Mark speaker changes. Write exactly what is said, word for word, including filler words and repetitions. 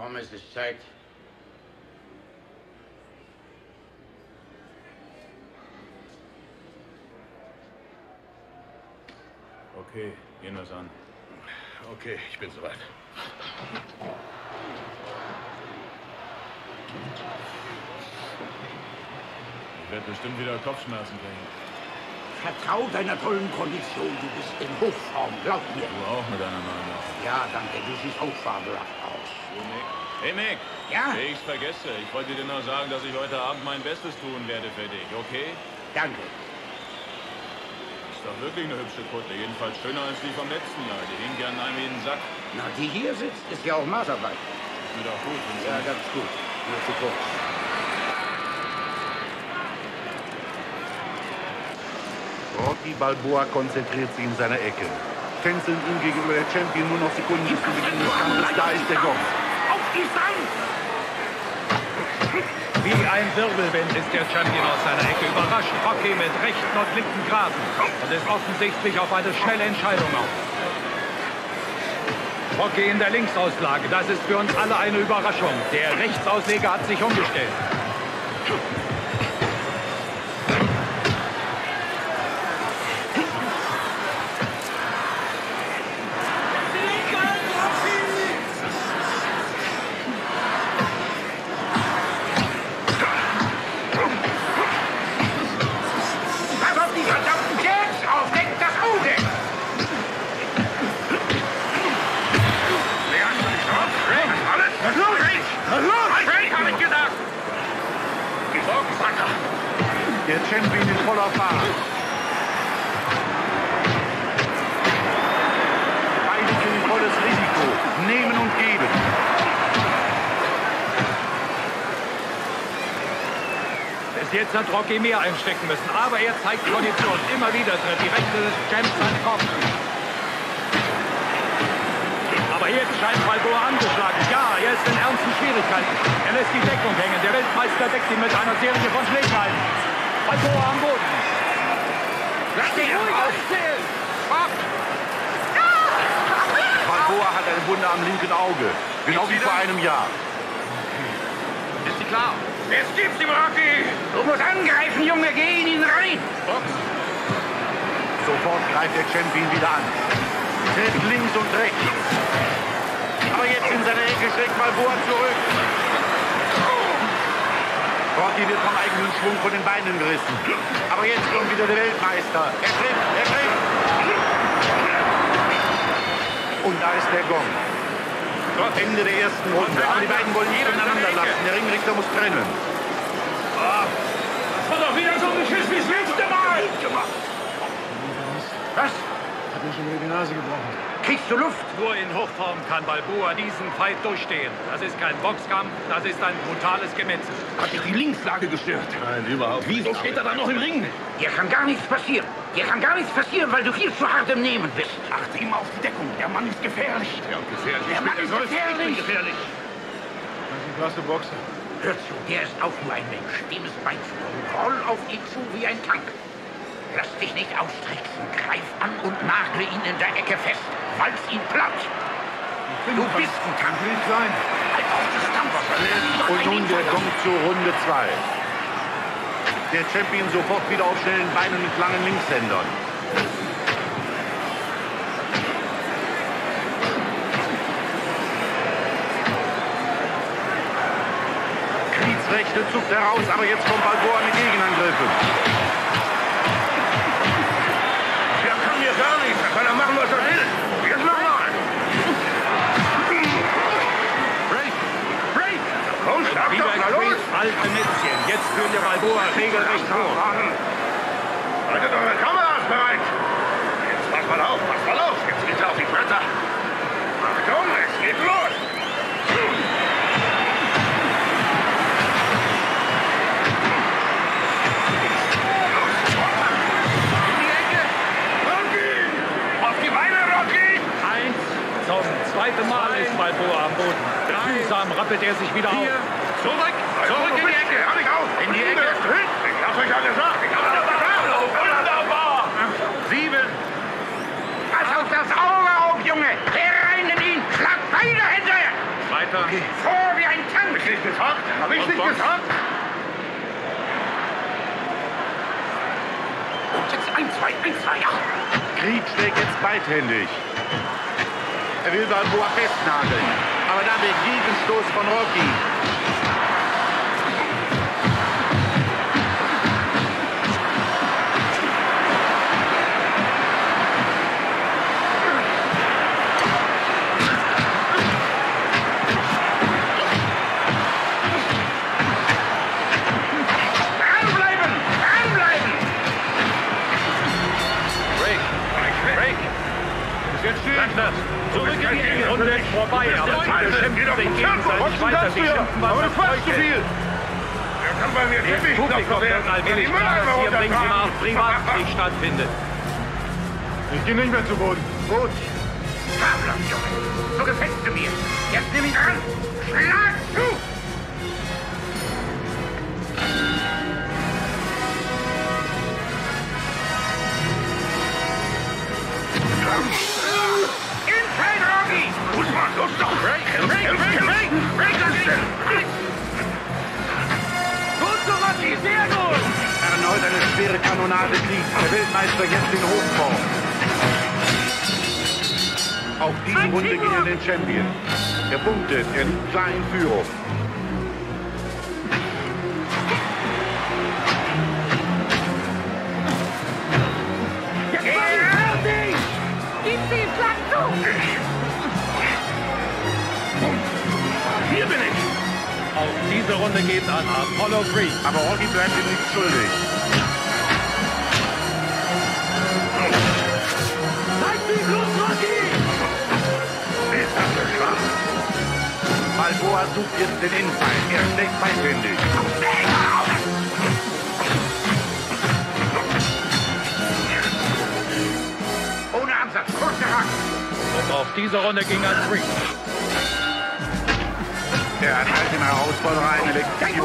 Speaker 1: Komm, es ist Zeit.
Speaker 2: Okay, gehen wir's an.
Speaker 3: Okay, ich bin soweit.
Speaker 2: Ich werde bestimmt wieder Kopfschmerzen kriegen.
Speaker 1: Vertrau deiner tollen Kondition. Du bist in Hochform, glaub mir.
Speaker 2: Du auch mit deiner neuen Waffe.
Speaker 1: Ja, danke. Du siehst hochfabelhaft aus.
Speaker 2: Hey, Mick. Hey, Mick.
Speaker 1: Ja?
Speaker 2: Ich vergesse. Ich wollte dir nur sagen, dass ich heute Abend mein Bestes tun werde für dich, okay?
Speaker 1: Danke.
Speaker 2: Ist doch wirklich eine hübsche Kutte. Jedenfalls schöner als die vom letzten Jahr. Die hing gern einem wie ein Sack.
Speaker 1: Na, die hier sitzt, ist ja auch Maßarbeit.
Speaker 2: Ist mir doch gut. wenn's
Speaker 1: Ja,
Speaker 2: nicht-
Speaker 1: ganz gut. Nur zu kurz.
Speaker 3: Rocky Balboa konzentriert sich in seiner Ecke. Tänzeln ihm gegenüber der Champion nur noch Sekunden bis zum Beginn des Kampfes. Da ist der Gong.
Speaker 1: Auf die Sand!
Speaker 4: Wie ein Wirbelwind ist der Champion aus seiner Ecke überrascht. Rocky mit rechten und linken Graben und ist offensichtlich auf eine schnelle Entscheidung aus. Rocky in der Linksauslage, das ist für uns alle eine Überraschung. Der Rechtsausleger hat sich umgestellt.
Speaker 1: Pass auf die verdammten Jets auf! Deckt das Auge!
Speaker 3: Wer hast du nicht drauf? Ray, was alles? Was los? Ray, was los? Ray, hab ich gesagt! Sorgensacker! Der Champion in voller Fahrt. Beide gehen volles Risiko. Nehmen und geben.
Speaker 4: Bis jetzt hat Rocky mehr einstecken müssen, aber er zeigt Kondition. Immer wieder tritt die Rechte des Champs an Kopf. Aber jetzt scheint Balboa angeschlagen. Ja, er ist in ernsten Schwierigkeiten. Er lässt die Deckung hängen. Der Weltmeister deckt ihn mit einer Serie von Schlägereien. Balboa am Boden.
Speaker 1: Lass dich ruhig aufzählen!
Speaker 3: Balboa hat eine Wunde am linken Auge. Genau wie vor einem Jahr.
Speaker 1: Ist sie klar? Jetzt gibt's ihm, Rocky! Du musst angreifen, Junge! Geh in ihn rein!
Speaker 3: Sofort greift der Champion wieder an. Tritt links und rechts. Aber jetzt in seiner Ecke schlägt Balboa zurück. Rocky wird vom eigenen Schwung von den Beinen gerissen. Aber jetzt kommt wieder der Weltmeister. Er trifft, er trifft. Und da ist der Gong. Ende der ersten Runde. Aber die beiden wollen nicht voneinander lassen. Der Ringrichter muss trennen.
Speaker 1: Das war doch wieder so ein Geschiss wie das letzte Mal! Was?
Speaker 5: Hat mir schon wieder die Nase gebrochen.
Speaker 1: Kriegst du Luft?
Speaker 4: Nur in Hochform kann Balboa diesen Fight durchstehen. Das ist kein Boxkampf, das ist ein brutales Gemetzel.
Speaker 3: Hat dich die Linkslage gestört?
Speaker 2: Nein, überhaupt nicht.
Speaker 3: Wieso steht er da noch im Ring?
Speaker 1: Dir kann gar nichts passieren. Dir kann gar nichts passieren, weil du viel zu hart im Nehmen bist.
Speaker 3: Achte immer auf die Deckung. Der Mann ist gefährlich. Ja, gefährlich.
Speaker 1: Der Mann ist gefährlich.
Speaker 3: gefährlich.
Speaker 5: Das ist ein klasse Boxer.
Speaker 1: Hör zu, der ist auch nur ein Mensch. Dem ist beizukommen. Roll auf ihn zu wie ein Tank. Lass dich nicht austricksen. Greif an und nagel ihn in der Ecke fest. Walz ihn platt. Du bist ein Tank.
Speaker 5: Ich will klein.
Speaker 1: Halt auf Distanz.
Speaker 3: Und nun der Gong zur Runde zwei. Der Champion sofort wieder auf schnellen Beinen mit langen Linkshändern. Quiets rechte zuckt heraus, aber jetzt kommt Balboa mit Gegenangriffen. Der kann hier gar nichts. Da kann er machen, was er will. Jetzt nochmal. Break! Break! Komm, schlag
Speaker 4: Wieder
Speaker 3: doch mal los!
Speaker 4: Creeds alte Mätzchen. Jetzt führen wir Balboa regelrecht hoch.
Speaker 3: Haltet eure Kameras bereit! Jetzt pass mal auf, pass mal auf! Jetzt geht er auf die Bretter! Achtung, es geht los! In die Ecke! Rocky! Auf die Beine, Rocky!
Speaker 4: Eins, zum zweiten Mal ist Balboa am Boden. Mühsam rappelt er sich wieder auf.
Speaker 3: Zurück! Zurück in die Ecke! Hab ich auf! In die Ecke! Ich hab's euch ja gesagt! Ich hab's euch gesagt! Wunderbar! Sieben!
Speaker 1: Pass auf das Auge auf, Junge! Rein in ihn! Schlag beide Hände!
Speaker 4: Zweite
Speaker 2: weiter.
Speaker 3: Okay.
Speaker 1: Vor wie ein Tank!
Speaker 3: Hab ich nicht gesagt? Hab ich
Speaker 2: Und
Speaker 3: nicht
Speaker 2: Box.
Speaker 3: gesagt?
Speaker 1: Und jetzt ein, zwei, ein, zwei, ja!
Speaker 3: Creed schlägt jetzt beidhändig. Er will Balboa festnageln. Aber dann der Gegenstoß von Rocky.
Speaker 1: Dranbleiben! Dranbleiben!
Speaker 4: Break. Break.
Speaker 2: Ist jetzt still.
Speaker 4: Sag das. Zurück in die Enge. Runde ist vorbei, aber
Speaker 3: der
Speaker 4: beide
Speaker 3: Teufel.
Speaker 4: schimpfen
Speaker 3: Geh doch
Speaker 4: sich
Speaker 3: zum Tempo. Was
Speaker 4: gegenseitig
Speaker 3: denn
Speaker 4: weiter.
Speaker 3: das
Speaker 4: Sie
Speaker 3: für?
Speaker 4: schimpfen, was
Speaker 3: Aber du
Speaker 4: das
Speaker 3: quatschst
Speaker 4: Zeug
Speaker 3: zu viel.
Speaker 4: hält.
Speaker 3: Er kann bei mir
Speaker 4: Das
Speaker 3: Gewicht noch
Speaker 4: Publikum wird
Speaker 3: verwerten.
Speaker 4: allmählich
Speaker 3: Die
Speaker 4: klar, dass hier im Ring so eine Art
Speaker 3: runterfahren.
Speaker 4: Privatkrieg stattfindet.
Speaker 5: Ich gehe nicht mehr zu Boden.
Speaker 1: Gut. Fabelhaft, Junge. So gefällst du mir. Jetzt nimm ihn an. Schlag zu! Inside, Rocky!
Speaker 3: Los, Mann, los doch!
Speaker 1: Break, break, break, break! Break das Ding! Gut so, Rocky, sehr gut!
Speaker 3: Erneut eine schwere Kanonade Creed. Der Weltmeister jetzt in Hochform. Auch diese
Speaker 1: Ein
Speaker 3: Runde
Speaker 1: Teamwork.
Speaker 3: ging an den Champion. Er punktet, er liegt klar in Führung.
Speaker 1: Fertig!
Speaker 6: Gib sie ihm Schlag zu!
Speaker 3: Hier bin ich!
Speaker 4: Auch diese Runde geht an Apollo Creed.
Speaker 3: Aber Rocky bleibt ihm nicht schuldig.
Speaker 1: Zeig die Blut, Rocky!
Speaker 3: Ist das so schwach? Balboa sucht jetzt den Infight. Er schlägt beidhändig.
Speaker 1: Ohne Ansatz, kurze Haken.
Speaker 4: Und auch diese Runde ging an Creed.
Speaker 3: Er erteilt dem Herausforderer eine Lektion.